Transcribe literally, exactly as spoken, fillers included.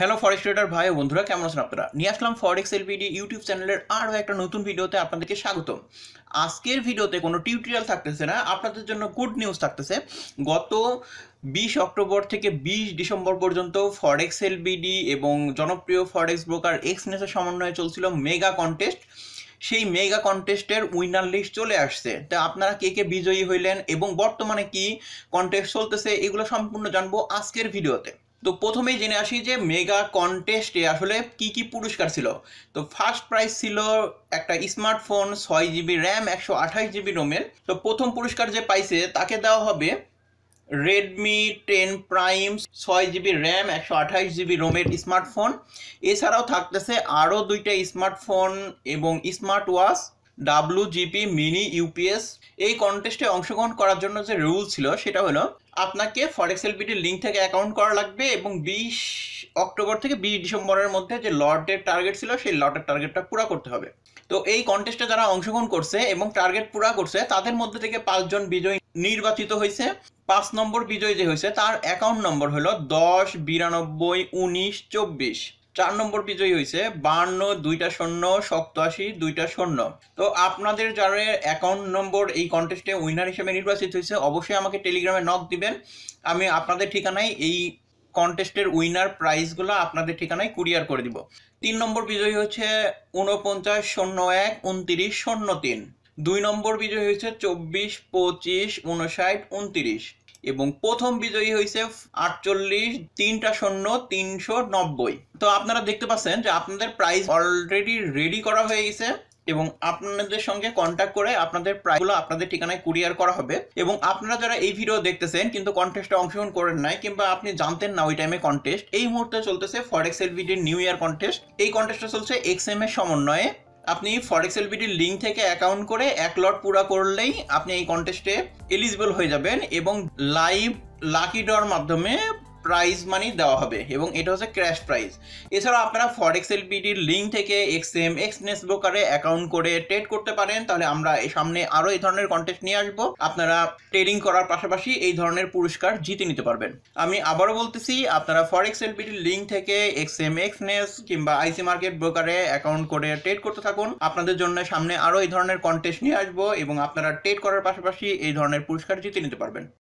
Hello ফরেক্স tedder ভাই ও বন্ধুরা, কেমন আছেন আপনারা? নিয়ে আসলাম ফরেক্স এল বিডি ইউটিউব চ্যানেলের আরও একটা নতুন ভিডিওতে আপনাদেরকে স্বাগতম। আজকের ভিডিওতে কোনো টিউটোরিয়াল থাকতেছে না, আপনাদের জন্য গুড নিউজ থাকতেছে। গত বিশ অক্টোবর থেকে বিশ ডিসেম্বর পর্যন্ত ফরেক্স এল বিডি এবং জনপ্রিয় ফরেক্স ব্রোকার এক্সনেসের সমন্বয়ে চলছিল মেগা কন্টেস্ট। সেই মেগা কন্টেস্টের উইনার লিস্ট চলে আসছে। তা আপনারা কে কে বিজয়ী হইলেন এবং বর্তমানে কি কন্টেস্ট চলতেছে এগুলো সম্পূর্ণ জানবো আজকের ভিডিওতে। তো প্রথমেই জেনে আসি যে মেগা কন্টেস্টে আসলে কি কি পুরস্কার ছিল। তো ফার্স্ট প্রাইজ ছিল একটা স্মার্টফোন ছয় জিবি র্যাম একশো আঠাশ জিবি রোমের। তো প্রথম পুরস্কার যে পাইছে তাকে দেওয়া হবে রেডমি টেন প্রাইম ছয় জিবি র্যাম একশো আঠাশ জিবি রোমের স্মার্টফোন। এছাড়াও থাকতেছে আরও দুইটা স্মার্টফোন এবং smart watch W GP mini UPS. এই কন্টেস্টে অংশগ্রহণ করার জন্য যে রুল ছিল সেটা হলো আপনাকে ফরেক্স এল বিডির লিঙ্ক থেকে অ্যাকাউন্ট করা লাগবে এবং বিশ অক্টোবর থেকে বিশ ডিসেম্বরের মধ্যে যে লটের টার্গেট ছিল সেই লটের টার্গেটটা পুরো করতে হবে। তো এই কন্টেস্টে যারা অংশগ্রহণ করছে এবং টার্গেট পুরো করছে তাদের মধ্যে থেকে পাঁচজন বিজয়ী নির্বাচিত হয়েছে। পাঁচ নম্বর বিজয়ী যে হয়েছে তার অ্যাকাউন্ট নম্বর হলো দশ বিরানব্বই উনিশ চব্বিশ। চার নম্বর বিজয়ী হয়েছে বান্ন দুইটা শূন্য সপ্তাশি দুইটা শূন্য। তো আপনাদের যারা অ্যাকাউন্ট নম্বর এই কন্টেস্টে উইনার হিসেবে নির্বাচিত হয়েছে অবশ্যই আমাকে টেলিগ্রামে নক দিবেন। আমি আপনাদের ঠিকানায় এই কন্টেস্টের উইনার প্রাইজগুলো আপনাদের ঠিকানায় কুরিয়ার করে দিব। তিন নম্বর বিজয়ী হচ্ছে উনপঞ্চাশ শূন্য এক উনত্রিশ শূন্য তিন। দুই নম্বর বিজয়ী হয়েছে চব্বিশ পঁচিশ উনষাট উনত্রিশ এবং প্রথম বিজয়ী হয়েছে আটচল্লিশ তিনটা শূন্য তিনশো নব্বই। তো আপনারা দেখতে পাচ্ছেন যে আপনাদের প্রাইস অলরেডি রেডি করা হয়ে গেছে এবং আপনাদের সঙ্গে কন্ট্যাক্ট করে আপনাদের প্রাইসগুলো আপনাদের ঠিকানায় কুরিয়ার করা হবে। এবং আপনারা যারা এই ভিডিও দেখতেছেন কিন্তু কন্টেস্টে অংশগ্রহণ করেন নাই কিংবা আপনি জানতেন না ওই টাইমে কন্টেস্ট, এই মুহূর্তে চলতেছে ফরেক্স এল বিডির নিউ ইয়ার কন্টেস্ট। এই কন্টেস্টটা চলছে এক্সএম এর সমন্বয়ে। আপনি ফরেক্স এল বিডির লিঙ্ক থেকে অ্যাকাউন্ট করে এক লট পুরা করলেই আপনি এই কন্টেস্টে এলিজিবল হয়ে যাবেন এবং লাইভ লাকি ড্রর মাধ্যমে প্রাইজ মানি দেওয়া হবে এবং এটা হচ্ছে ক্র্যাশ প্রাইজ। এছাড়া আপনারা ফরেক্স এল বিডির লিঙ্ক থেকে এক্সএম এক্সনেস ব্রোকারে অ্যাকাউন্ট করে ট্রেড করতে পারেন। তাহলে আমরা এই সামনে আরও এই ধরনের কন্টেস্ট নিয়ে আসবো, আপনারা ট্রেডিং করার পাশাপাশি এই ধরনের পুরস্কার জিতে নিতে পারবেন। আমি আবারও বলতেছি, আপনারা ফরেক্স এল বিডির লিঙ্ক থেকে এক্সএম এক্সনেস কিংবা আইসি মার্কেট ব্রোকারে অ্যাকাউন্ট করে ট্রেড করতে থাকুন। আপনাদের জন্য সামনে আরও এই ধরনের কন্টেস্ট নিয়ে আসবো এবং আপনারা ট্রেড করার পাশাপাশি এই ধরনের পুরস্কার জিতে নিতে পারবেন।